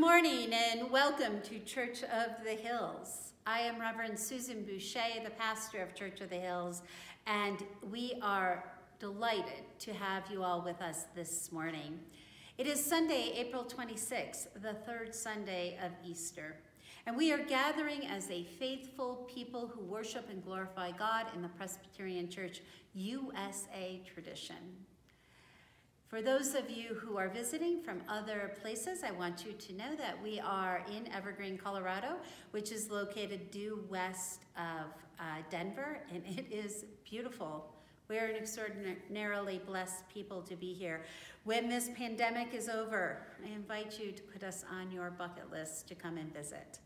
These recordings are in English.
morning and welcome to Church of the Hills. I am Reverend Susan Boucher, the pastor of Church of the Hills, and we are delighted to have you all with us this morning. It is Sunday, April 26th, the third Sunday of Easter, and we are gathering as a faithful people who worship and glorify God in the Presbyterian Church USA tradition. For those of you who are visiting from other places, I want you to know that we are in Evergreen, Colorado, which is located due west of Denver, and it is beautiful. We are an extraordinarily blessed people to be here. When this pandemic is over, I invite you to put us on your bucket list to come and visit.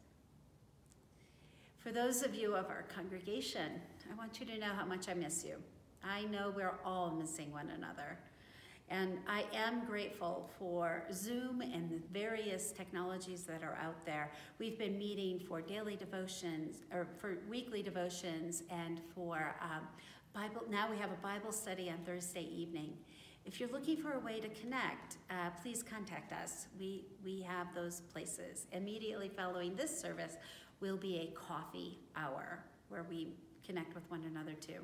For those of you of our congregation, I want you to know how much I miss you. I know we're all missing one another. And I am grateful for Zoom and the various technologies that are out there. We've been meeting for daily devotions, or for weekly devotions, and for Bible. Now we have a Bible study on Thursday evening. If you're looking for a way to connect, please contact us. We have those places. Immediately following this service will be a coffee hour where we connect with one another too.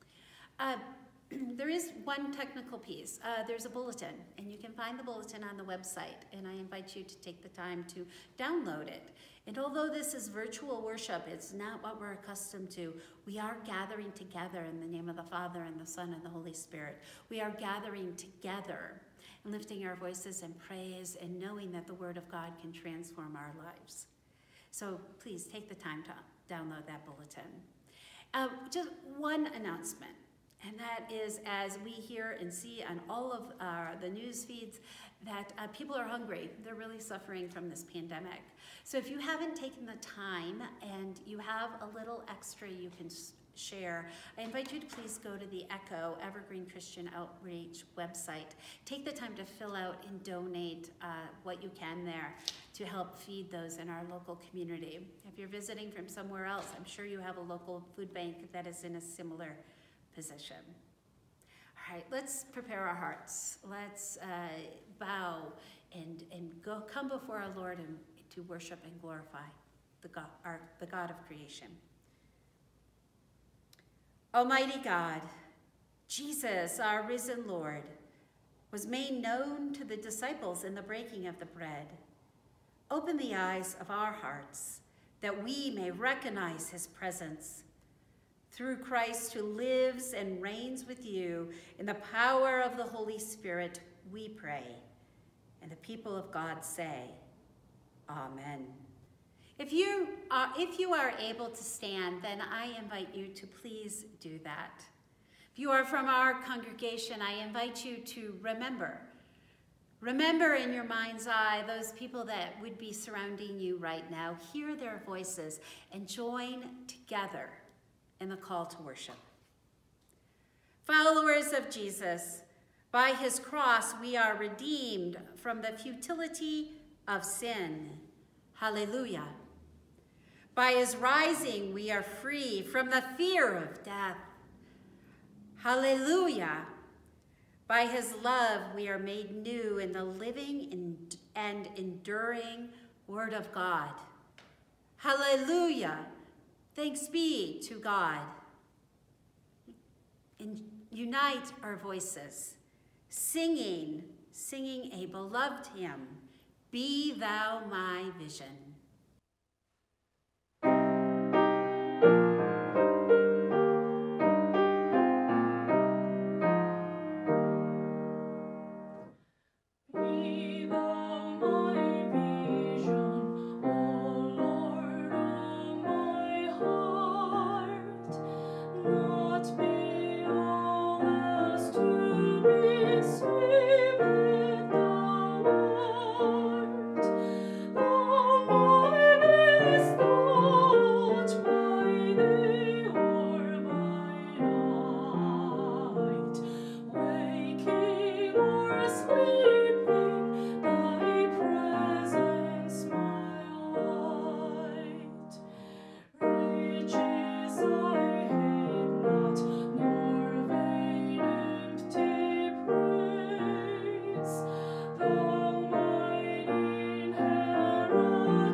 There is one technical piece. There's a bulletin, and you can find the bulletin on the website, and I invite you to take the time to download it. And although this is virtual worship, it's not what we're accustomed to. We are gathering together in the name of the Father and the Son and the Holy Spirit. We are gathering together and lifting our voices in praise and knowing that the Word of God can transform our lives. So please take the time to download that bulletin. Just one announcement. And that is, as we hear and see on all of the news feeds, that people are hungry. They're really suffering from this pandemic. So if you haven't taken the time and you have a little extra you can share, I invite you to please go to the ECHO, Evergreen Christian Outreach website. Take the time to fill out and donate what you can there to help feed those in our local community. If you're visiting from somewhere else, I'm sure you have a local food bank that is in a similar position. All right, let's prepare our hearts. Let's bow and come before our Lord and to worship and glorify the God of creation. Almighty God, Jesus, our risen Lord, was made known to the disciples in the breaking of the bread. Open the eyes of our hearts that we may recognize his presence. Through Christ, who lives and reigns with you in the power of the Holy Spirit, we pray. And the people of God say, Amen. If you are able to stand, then I invite you to please do that. If you are from our congregation, I invite you to remember in your mind's eye those people that would be surrounding you right now. Hear their voices and join together in the call to worship. Followers of Jesus, by his cross we are redeemed from the futility of sin. Hallelujah. By his rising we are free from the fear of death. Hallelujah. By his love we are made new in the living and enduring Word of God. Hallelujah. Thanks be to God. And unite our voices, singing a beloved hymn, Be Thou My Vision. Oh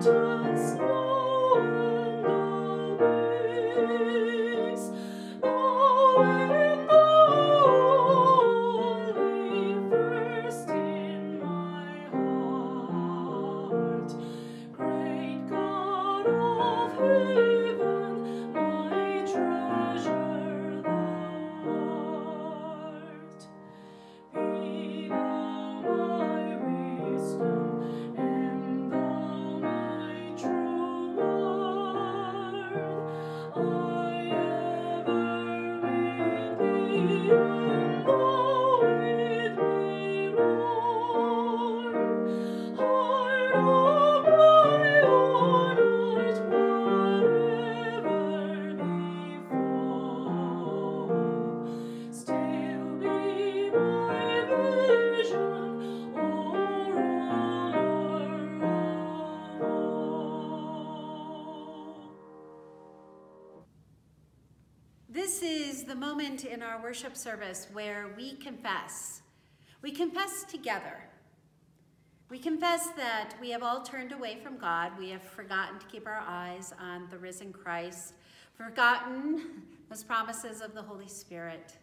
This is the moment in our worship service where we confess. We confess together. We confess that we have all turned away from God. We have forgotten to keep our eyes on the risen Christ, forgotten those promises of the Holy Spirit.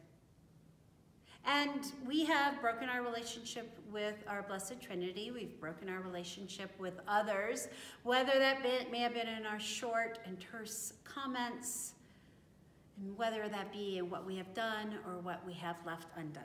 And we have broken our relationship with our Blessed Trinity. We've broken our relationship with others, whether that may have been in our short and terse comments, and whether that be in what we have done or what we have left undone.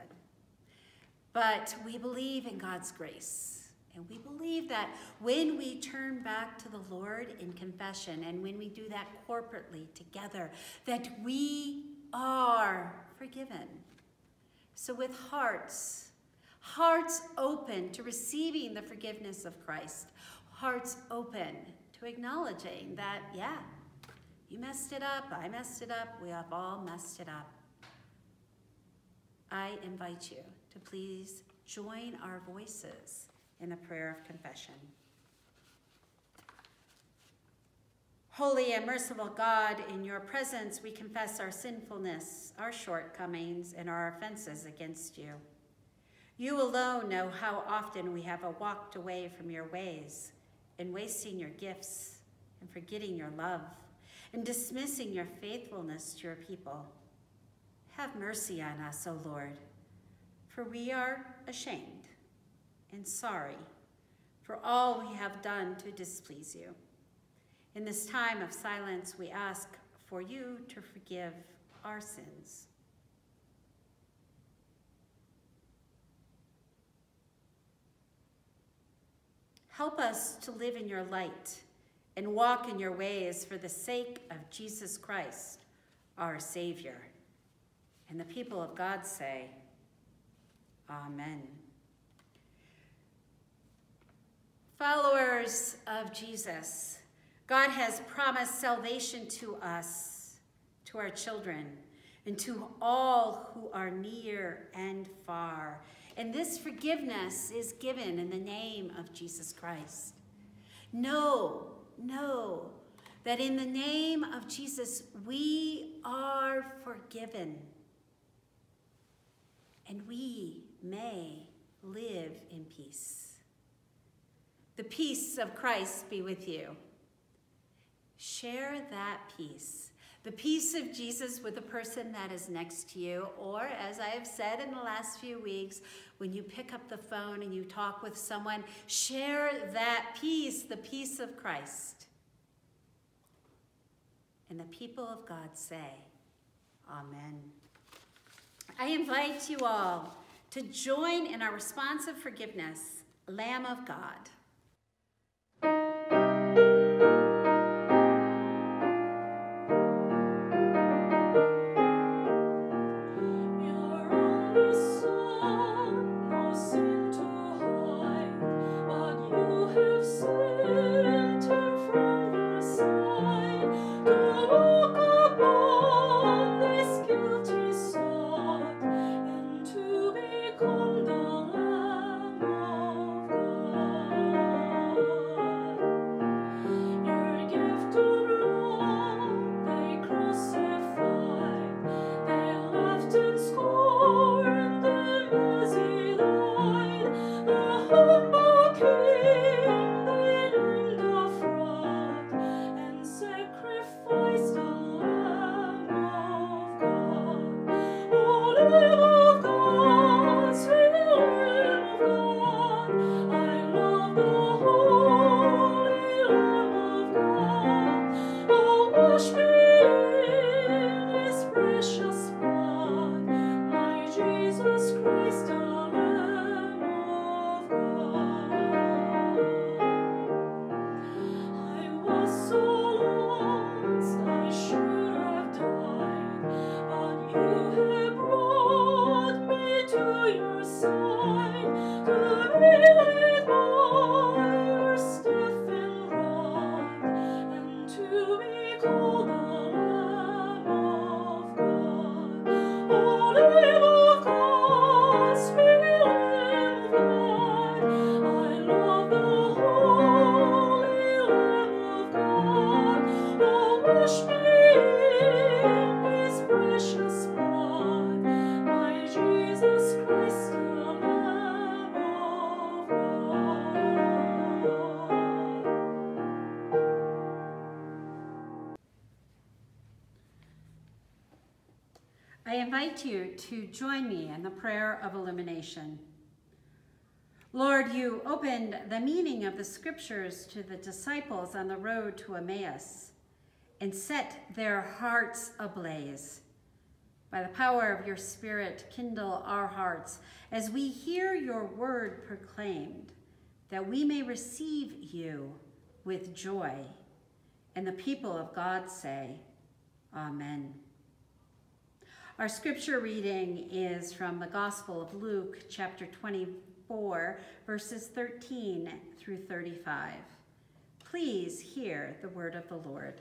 But we believe in God's grace. And we believe that when we turn back to the Lord in confession, and when we do that corporately together, that we are forgiven. So with hearts open to receiving the forgiveness of Christ, hearts open to acknowledging that, yeah, you messed it up, I messed it up, we have all messed it up. I invite you to please join our voices in a prayer of confession. Holy and merciful God, in your presence we confess our sinfulness, our shortcomings, and our offenses against you. You alone know how often we have walked away from your ways, in wasting your gifts, and forgetting your love, and dismissing your faithfulness to your people. Have mercy on us, O Lord, for we are ashamed and sorry for all we have done to displease you. In this time of silence, we ask for you to forgive our sins. Help us to live in your light and walk in your ways for the sake of Jesus Christ, our Savior. And the people of God say, Amen. Followers of Jesus, God has promised salvation to us, to our children, and to all who are near and far. And this forgiveness is given in the name of Jesus Christ. Know that in the name of Jesus, we are forgiven. And we may live in peace. The peace of Christ be with you. Share that peace, the peace of Jesus with the person that is next to you, or as I have said in the last few weeks, when you pick up the phone and you talk with someone, share that peace, the peace of Christ. And the people of God say, Amen. I invite you all to join in our response of forgiveness, Lamb of God. Called the Lamb of God. I invite you to join me in the prayer of illumination. Lord, you opened the meaning of the scriptures to the disciples on the road to Emmaus and set their hearts ablaze. By the power of your Spirit, kindle our hearts as we hear your word proclaimed, that we may receive you with joy. And the people of God say, Amen. Our scripture reading is from the Gospel of Luke, chapter 24, verses 13 through 35. Please hear the word of the Lord.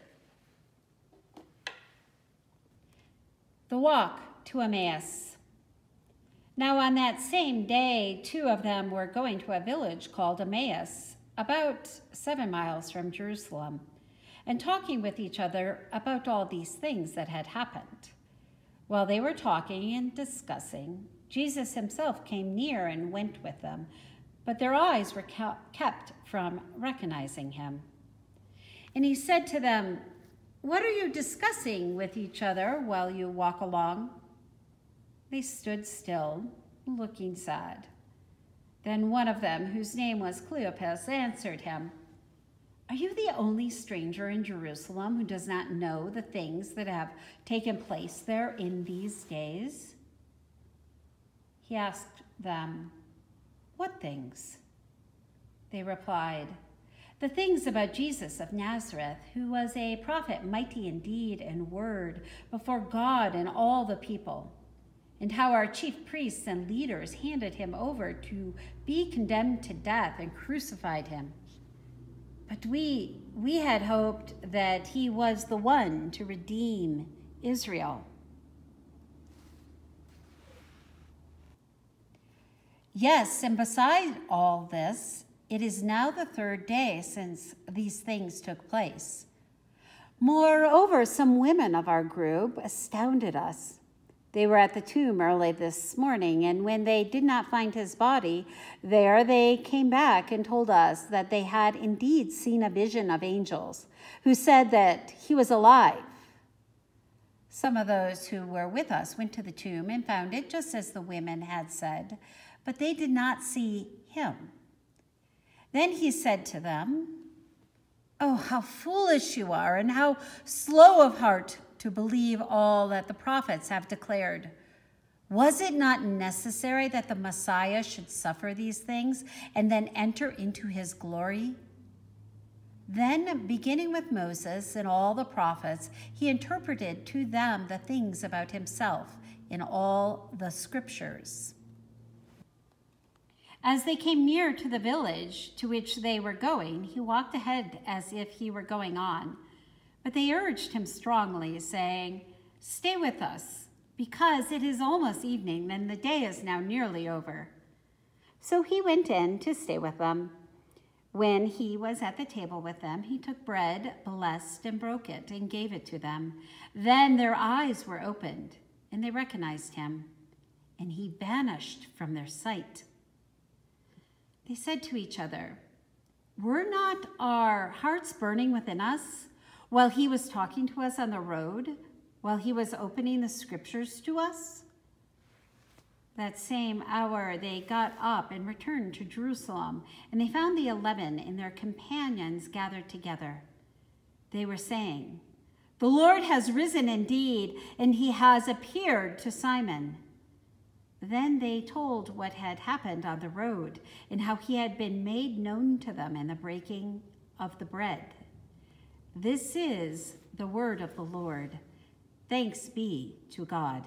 The walk to Emmaus. Now on that same day, 2 of them were going to a village called Emmaus, about 7 miles from Jerusalem, and talking with each other about all these things that had happened. While they were talking and discussing, Jesus himself came near and went with them, but their eyes were kept from recognizing him. And he said to them, "What are you discussing with each other while you walk along?" They stood still, looking sad. Then one of them, whose name was Cleopas, answered him, "Are you the only stranger in Jerusalem who does not know the things that have taken place there in these days?" He asked them, "What things?" They replied, "The things about Jesus of Nazareth, who was a prophet mighty in deed and word before God and all the people, and how our chief priests and leaders handed him over to be condemned to death and crucified him. But we had hoped that he was the one to redeem Israel." Yes, and beside all this, it is now the 3rd day since these things took place. Moreover, some women of our group astounded us. They were at the tomb early this morning, and when they did not find his body there, they came back and told us that they had indeed seen a vision of angels who said that he was alive. Some of those who were with us went to the tomb and found it just as the women had said, but they did not see him. Then he said to them, "Oh, how foolish you are, and how slow of heart to believe all that the prophets have declared. Was it not necessary that the Messiah should suffer these things and then enter into his glory?" Then, beginning with Moses and all the prophets, he interpreted to them the things about himself in all the scriptures. As they came near to the village to which they were going, he walked ahead as if he were going on. But they urged him strongly, saying, "Stay with us, because it is almost evening, and the day is now nearly over." So he went in to stay with them. When he was at the table with them, he took bread, blessed and broke it, and gave it to them. Then their eyes were opened, and they recognized him, and he vanished from their sight. They said to each other, "Were not our hearts burning within us while he was talking to us on the road, while he was opening the scriptures to us?" That same hour they got up and returned to Jerusalem, and they found the 11 and their companions gathered together. They were saying, "The Lord has risen indeed, and he has appeared to Simon." Then they told what had happened on the road and how he had been made known to them in the breaking of the bread. This is the word of the Lord. Thanks be to God.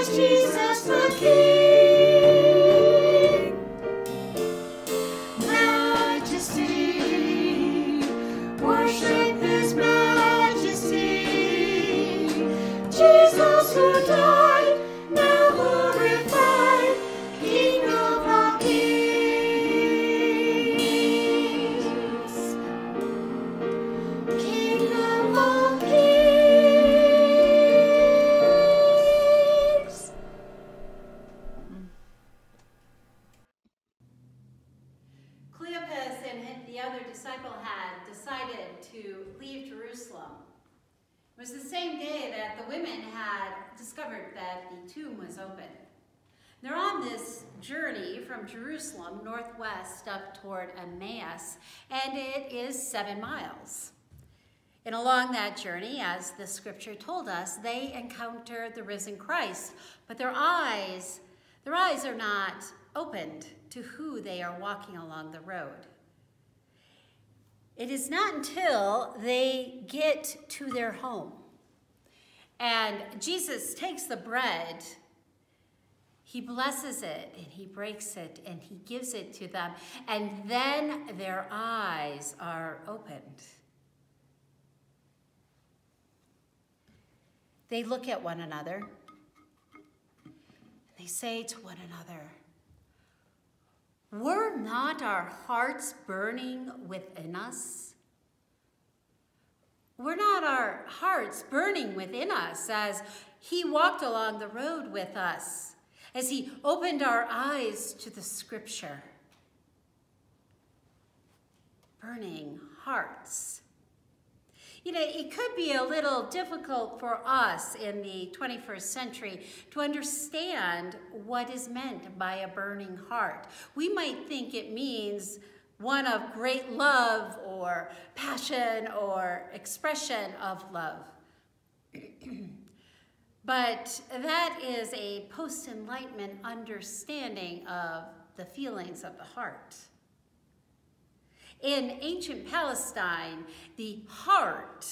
Jesus the King. Majesty, worship his majesty. Jesus who died, now glorified, King of all kings. King of all kings. Cleopas and the other disciple had decided to leave Jerusalem. It was the same day that the women had discovered that the tomb was open. They're on this journey from Jerusalem northwest up toward Emmaus, and it is 7 miles. And along that journey, as the scripture told us, they encountered the risen Christ, but their eyes are not opened to who they are walking along the road. It is not until they get to their home and Jesus takes the bread, he blesses it and he breaks it and he gives it to them, and then their eyes are opened. They look at one another and they say to one another, "Were not our hearts burning within us? Were not our hearts burning within us as he walked along the road with us, as he opened our eyes to the scripture?" Burning hearts. You know, it could be a little difficult for us in the 21st century to understand what is meant by a burning heart. We might think it means one of great love or passion or expression of love. But that is a post-Enlightenment understanding of the feelings of the heart. In ancient Palestine, the heart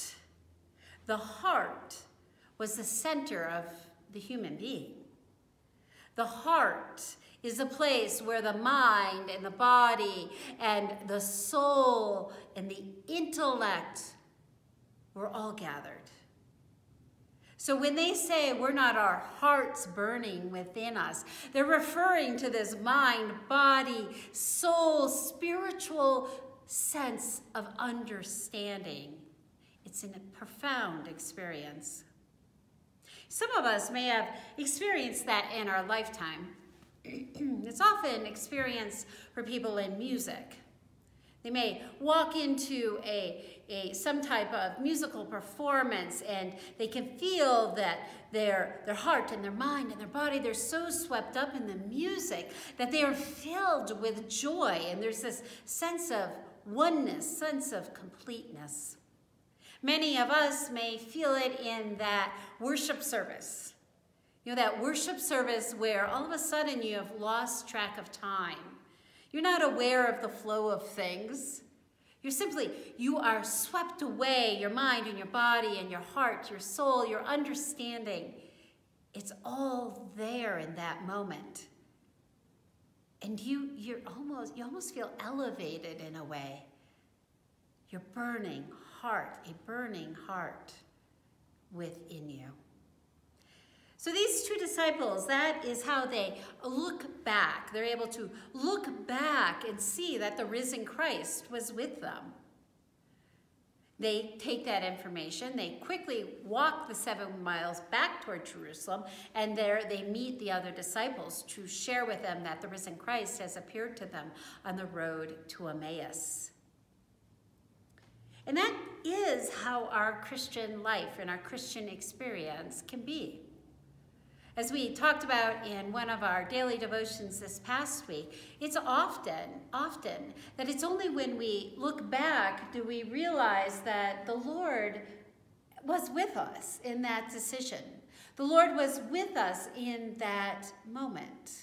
was the center of the human being. The heart is a place where the mind and the body and the soul and the intellect were all gathered. So when they say we're not our hearts burning within us, they're referring to this mind, body, soul, spiritual sense of understanding. It's a profound experience. Some of us may have experienced that in our lifetime. It's often experienced for people in music. They may walk into some type of musical performance and they can feel that their heart and their mind and their body, they're so swept up in the music that they are filled with joy, and there's this sense of oneness, sense of completeness. Many of us may feel it in that worship service. You know, that worship service where all of a sudden you have lost track of time. You're not aware of the flow of things. You are swept away, your mind and your body and your heart, your soul, your understanding. It's all there in that moment. And you almost feel elevated in a way. Your burning heart, a burning heart within you. So these two disciples, that is how they look back. They're able to look back and see that the risen Christ was with them. They take that information, they quickly walk the 7 miles back toward Jerusalem, and there they meet the other disciples to share with them that the risen Christ has appeared to them on the road to Emmaus. And that is how our Christian life and our Christian experience can be. As we talked about in one of our daily devotions this past week, it's often that it's only when we look back do we realize that the Lord was with us in that decision. The Lord was with us in that moment.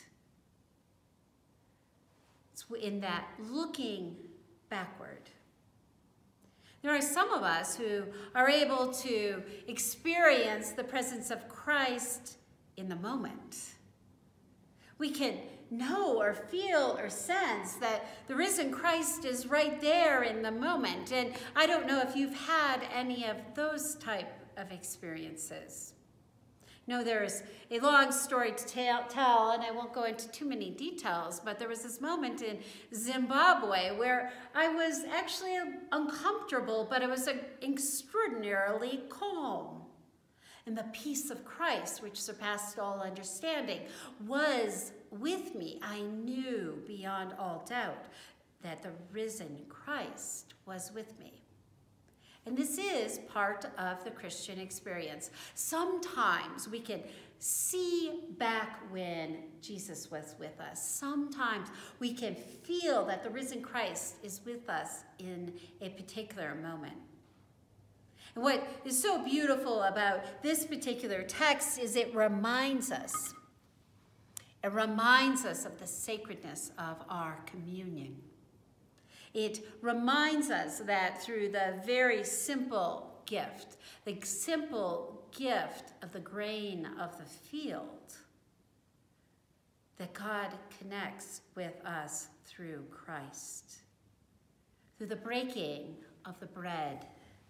It's in that looking backward. There are some of us who are able to experience the presence of Christ in the moment. We can know or feel or sense that the risen Christ is right there in the moment. And I don't know if you've had any of those type of experiences. No, there's a long story to tell, and I won't go into too many details, but there was this moment in Zimbabwe where I was actually uncomfortable, but it was extraordinarily calm. And the peace of Christ, which surpassed all understanding, was with me. I knew beyond all doubt that the risen Christ was with me. And this is part of the Christian experience. Sometimes we can see back when Jesus was with us. Sometimes we can feel that the risen Christ is with us in a particular moment. And what is so beautiful about this particular text is it reminds us. It reminds us of the sacredness of our communion. It reminds us that through the very simple gift, the simple gift of the grain of the field, that God connects with us through Christ, through the breaking of the bread,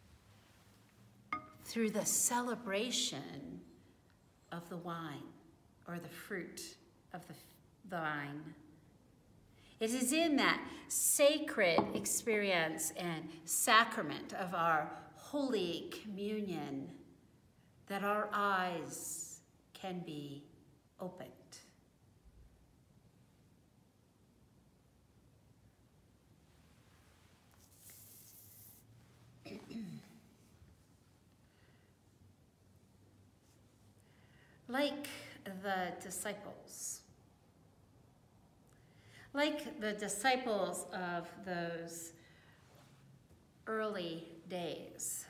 through the celebration of the wine, or the fruit of the vine. It is in that sacred experience and sacrament of our Holy Communion that our eyes can be opened. Like the disciples, of those early days,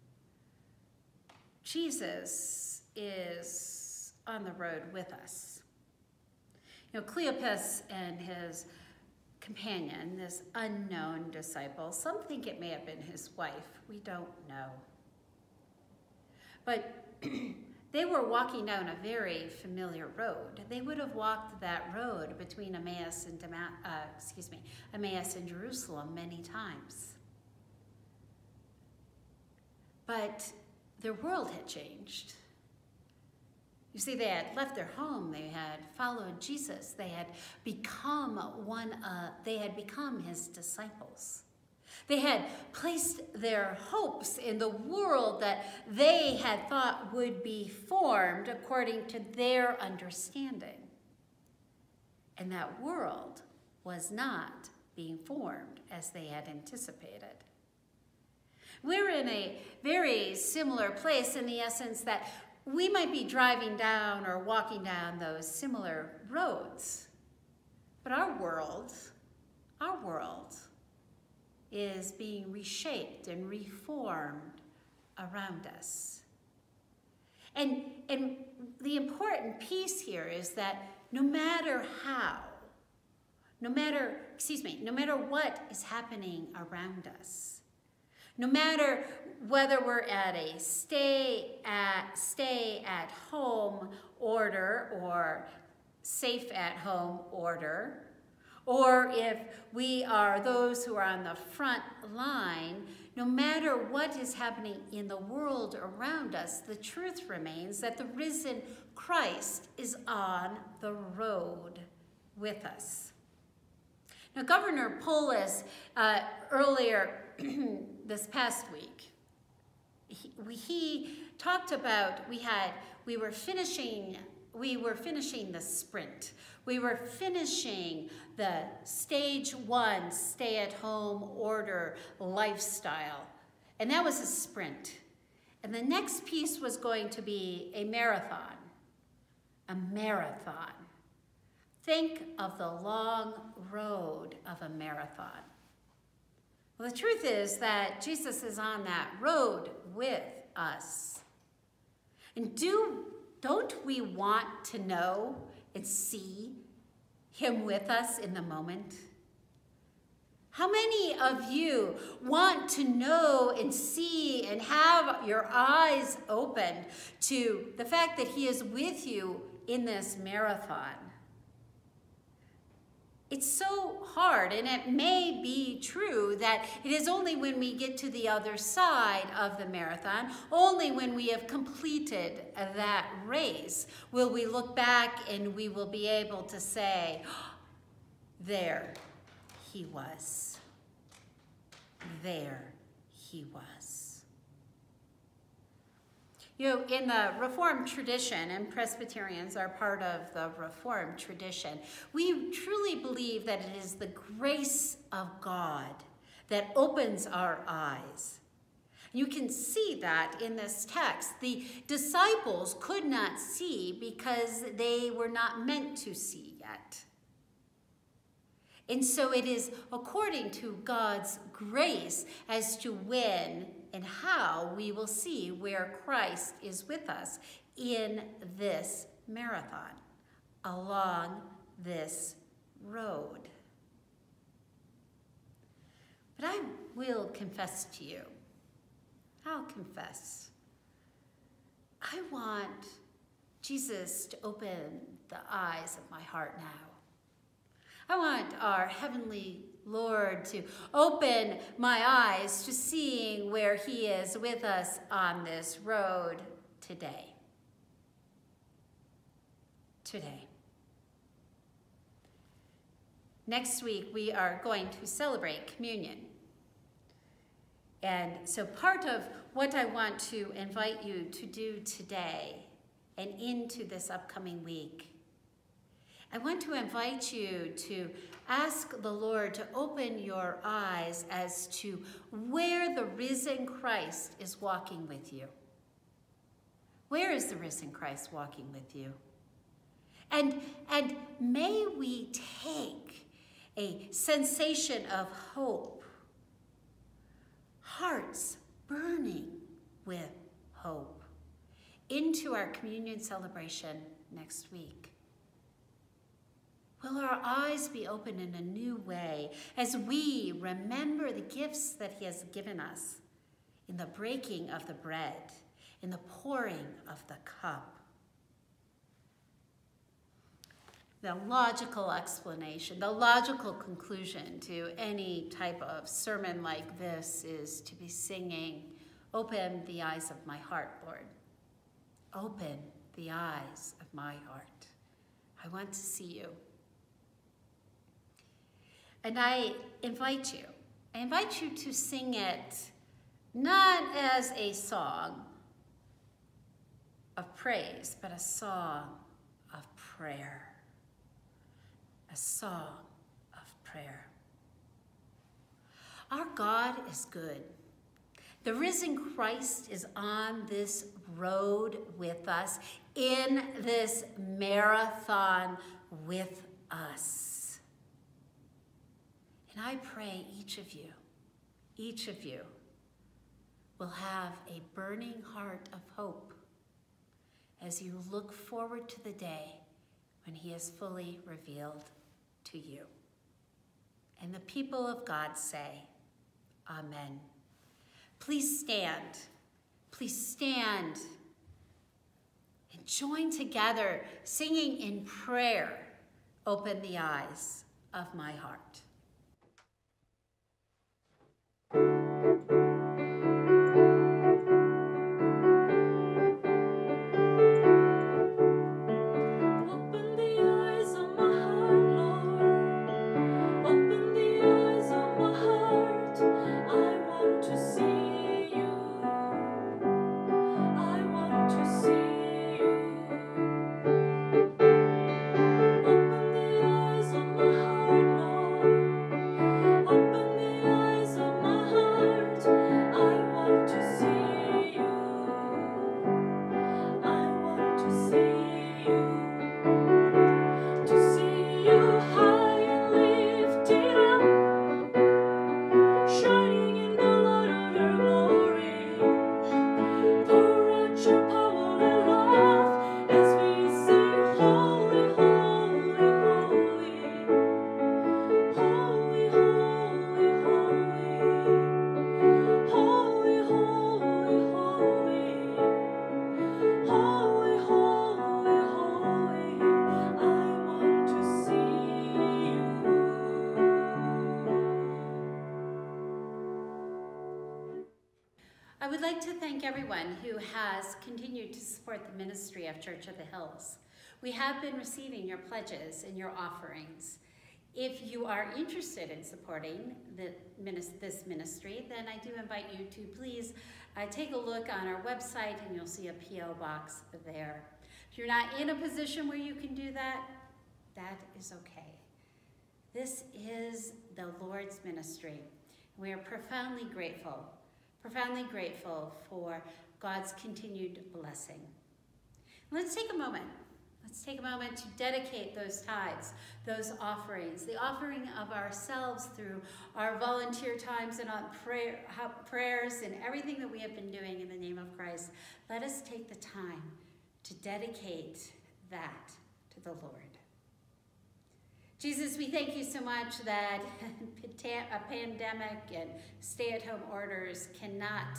Jesus is on the road with us. You know, Cleopas and his companion, this unknown disciple, some think it may have been his wife, we don't know. But they were walking down a very familiar road. They would have walked that road between Emmaus and Jerusalem many times. But their world had changed. You see, they had left their home. They had followed Jesus. They had become his disciples. They had placed their hopes in the world that they had thought would be formed according to their understanding. And that world was not being formed as they had anticipated. We're in a very similar place in the essence that we might be driving down or walking down those similar roads. But our world is being reshaped and reformed around us. And the important piece here is that no matter what is happening around us, no matter whether we're at a stay at home order or safe at home order, or if we are those who are on the front line, no matter what is happening in the world around us, the truth remains that the risen Christ is on the road with us. Now, Governor Polis, earlier this past week, he talked about we were finishing the sprint. We were finishing the stage 1 stay-at-home order lifestyle. And that was a sprint. And the next piece was going to be a marathon. A marathon. Think of the long road of a marathon. Well, the truth is that Jesus is on that road with us. And don't we want to know and see him with us in the moment? How many of you want to know and see and have your eyes opened to the fact that he is with you in this marathon? It's so hard, and it may be true that it is only when we get to the other side of the marathon, only when we have completed that race, will we look back and we will be able to say, there he was. There he was. You know, in the Reformed tradition, and Presbyterians are part of the Reformed tradition, we truly believe that it is the grace of God that opens our eyes. You can see that in this text. The disciples could not see because they were not meant to see yet. And so it is according to God's grace as to when and how we will see where Christ is with us in this marathon, along this road. But I will confess to you, I'll confess, I want Jesus to open the eyes of my heart now. I want our Heavenly Lord to open my eyes to seeing where he is with us on this road today. Today. Next week, we are going to celebrate communion. And so part of what I want to invite you to do today and into this upcoming week, I want to invite you to ask the Lord to open your eyes as to where the risen Christ is walking with you. Where is the risen Christ walking with you? And may we take a sensation of hope, hearts burning with hope, into our communion celebration next week. Will our eyes be opened in a new way as we remember the gifts that he has given us in the breaking of the bread, in the pouring of the cup? The logical explanation, the logical conclusion to any type of sermon like this is to be singing, "Open the eyes of my heart, Lord. Open the eyes of my heart. I want to see you." And I invite you to sing it not as a song of praise, but a song of prayer. A song of prayer. Our God is good. The risen Christ is on this road with us, in this marathon with us. And I pray each of you will have a burning heart of hope as you look forward to the day when he is fully revealed to you. And the people of God say, Amen. Please stand. Please stand and join together singing in prayer, "Open the eyes of my heart." Open the eyes of my heart, Lord. would like to thank everyone who has continued to support the ministry of Church of the Hills. We have been receiving your pledges and your offerings. If you are interested in supporting this ministry, then I do invite you to please take a look on our website, and you'll see a P.O. box there. If you're not in a position where you can do that, that is okay. This is the Lord's ministry. We are profoundly grateful for God's continued blessing. Let's take a moment. Let's take a moment to dedicate those tithes, those offerings, the offering of ourselves through our volunteer times and on prayers and everything that we have been doing in the name of Christ. Let us take the time to dedicate that to the Lord. Jesus, we thank you so much that a pandemic and stay-at-home orders cannot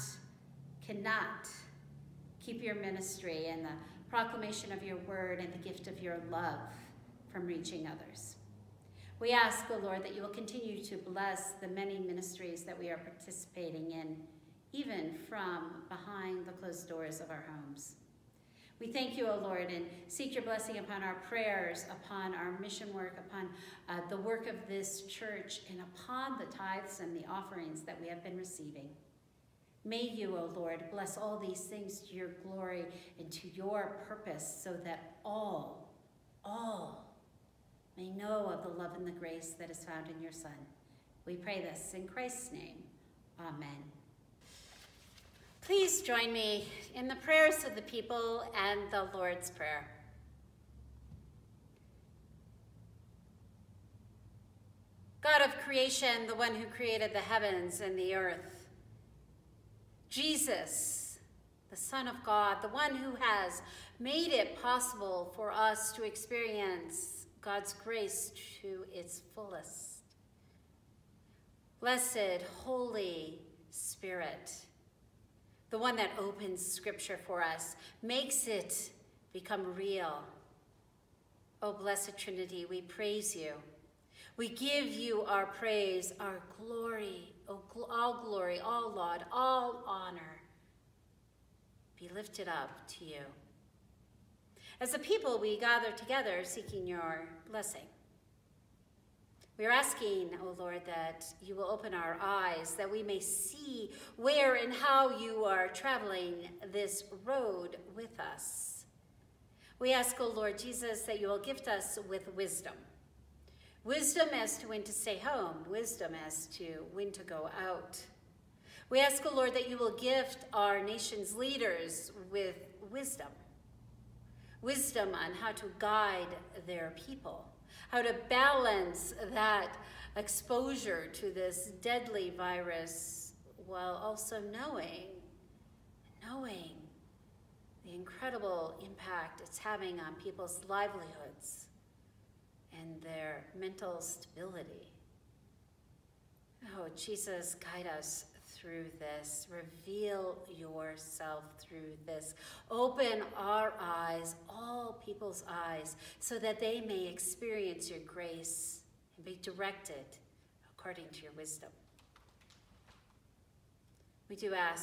keep your ministry and the proclamation of your word and the gift of your love from reaching others. We ask, O Lord, that you will continue to bless the many ministries that we are participating in, even from behind the closed doors of our homes. We thank you, O Lord, and seek your blessing upon our prayers, upon our mission work, upon the work of this church, and upon the tithes and the offerings that we have been receiving. May you, O Lord, bless all these things to your glory and to your purpose, so that all may know of the love and the grace that is found in your Son. We pray this in Christ's name. Amen. Please join me in the prayers of the people and the Lord's Prayer. God of creation, the one who created the heavens and the earth, Jesus, the Son of God, the one who has made it possible for us to experience God's grace to its fullest. Blessed Holy Spirit, the one that opens Scripture for us, makes it become real. Oh, blessed Trinity, we praise you. We give you our praise, our glory, all glory, all laud, all honor be lifted up to you. As a people, we gather together seeking your blessing. We are asking, O Lord, that you will open our eyes, that we may see where and how you are traveling this road with us. We ask, O Lord Jesus, that you will gift us with wisdom. Wisdom as to when to stay home, wisdom as to when to go out. We ask, O Lord, that you will gift our nation's leaders with wisdom. Wisdom on how to guide their people, how to balance that exposure to this deadly virus while also knowing the incredible impact it's having on people's livelihoods and their mental stability. Oh, Jesus, guide us through this. Reveal yourself through this. Open our eyes, all people's eyes, so that they may experience your grace and be directed according to your wisdom. We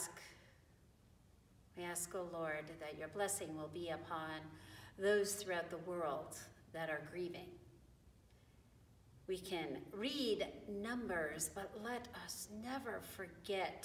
ask, O Lord, that your blessing will be upon those throughout the world that are grieving. We can read numbers, but let us never forget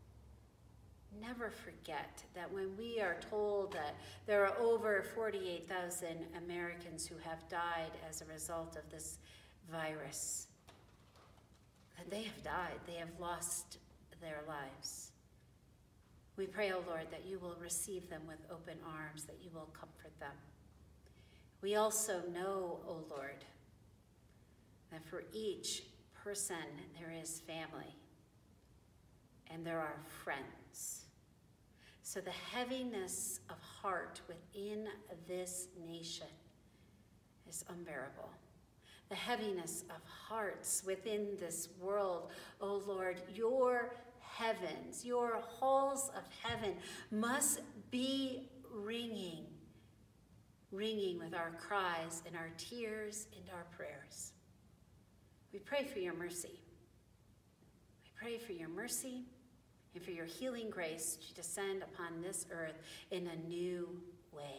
that when we are told that there are over 48,000 Americans who have died as a result of this virus, that they have died, they have lost their lives. We pray, O Lord, that you will receive them with open arms, that you will comfort them. We also know, O Lord, that for each person there is family and there are friends. So the heaviness of heart within this nation is unbearable. The heaviness of hearts within this world, O Lord, your heavens, your halls of heaven must be ringing with our cries and our tears and our prayers. We pray for your mercy. We pray for your mercy and for your healing grace to descend upon this earth in a new way.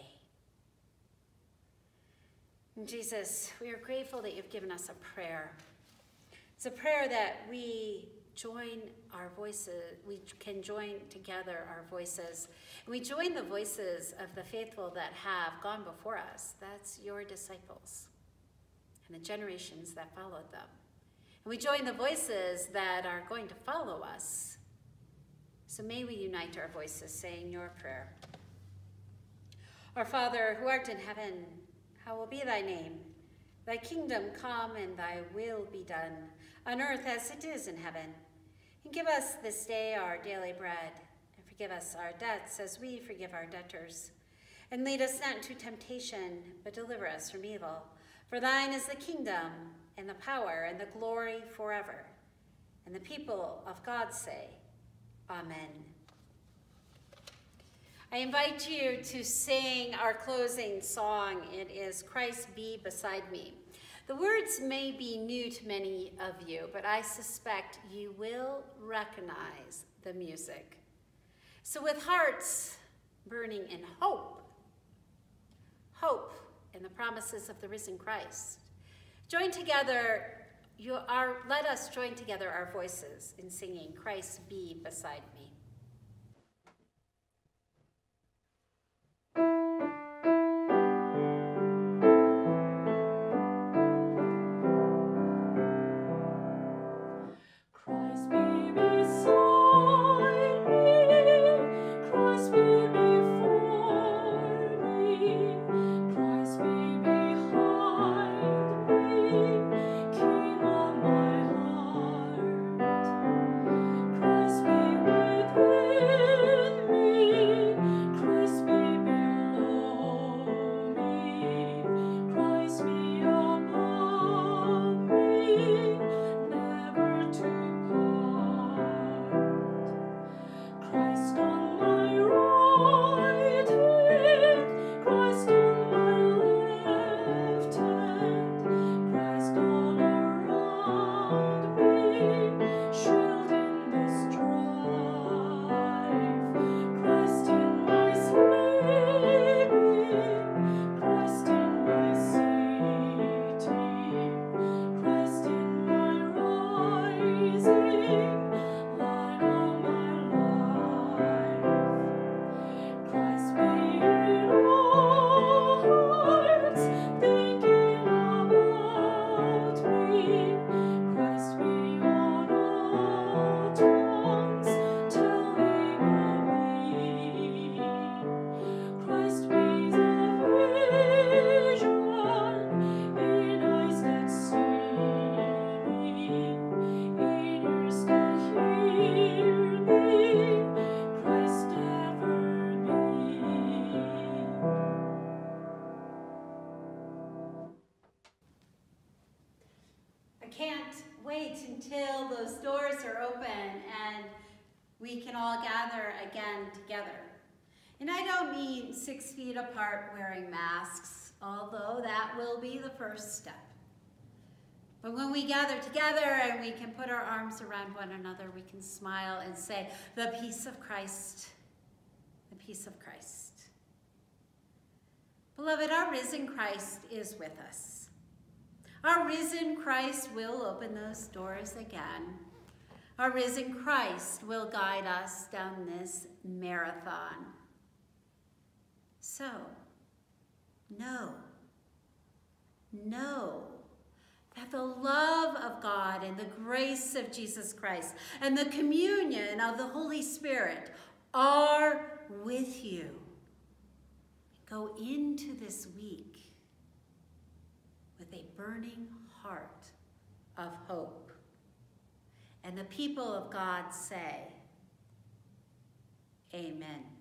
And Jesus, we are grateful that you've given us a prayer. It's a prayer that we join our voices, we can join together our voices. And we join the voices of the faithful that have gone before us. That's your disciples and the generations that followed them. And we join the voices that are going to follow us. So may we unite our voices saying your prayer. Our Father, who art in heaven, hallowed be thy name. Thy kingdom come and thy will be done, on earth as it is in heaven. And give us this day our daily bread, and forgive us our debts as we forgive our debtors. And lead us not into temptation, but deliver us from evil. For thine is the kingdom, and the power, and the glory forever. And the people of God say, Amen. I invite you to sing our closing song. It is Christ Be Beside Me. The words may be new to many of you, but I suspect you will recognize the music. So with hearts burning in hope in the promises of the risen Christ, let us join together our voices in singing Christ Be Beside Me. Until those doors are open and we can all gather again together. And I don't mean 6 feet apart wearing masks, although that will be the first step. But when we gather together and we can put our arms around one another, we can smile and say, the peace of Christ, the peace of Christ. Beloved, our risen Christ is with us. Our risen Christ will open those doors again. Our risen Christ will guide us down this marathon. So, know that the love of God and the grace of Jesus Christ and the communion of the Holy Spirit are with you. Go into this week with a burning heart of hope. And the people of God say, Amen.